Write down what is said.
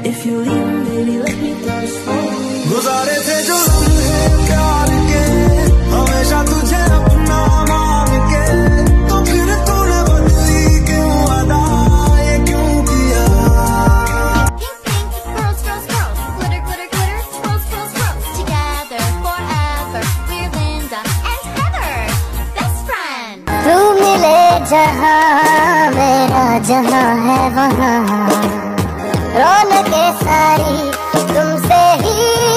If you leave, baby, let me cross home. गुजारे थे जो लम्हे प्यार के, हमेशा तुझे अपना मान के, तो फिर तूने बदली क्यों अदा, ये क्यों किया? Pink, pink, girls, girls, girls, glitter, glitter, glitter, swirls, swirls, swirls, together forever. We're Linda and Heather, best friend. तू मिले जहाँ मेरा जहाँ है वहाँ, रौनकें सारी तुमसे ही